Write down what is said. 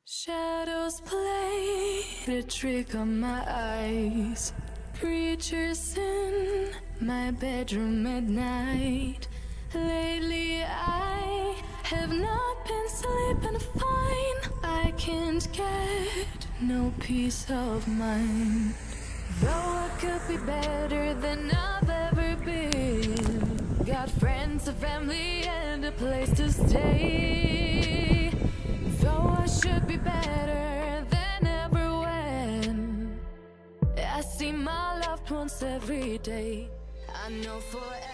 Shadows played a trick on my eyes. Creatures in my bedroom at night. Lately I have not been sleeping fine. I can't get no peace of mind. Though I could be better than I've ever been. Got friends, a family, and a place to stay. Though I should be better than ever when I see my loved ones every day. I know forever